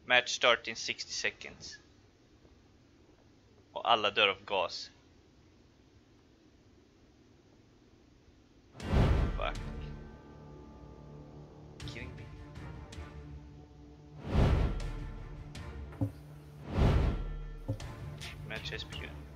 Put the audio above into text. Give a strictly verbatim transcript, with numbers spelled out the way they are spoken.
Match start in sixty seconds. Och alla dör av gas. Fuck. Kidding me? Match has begun.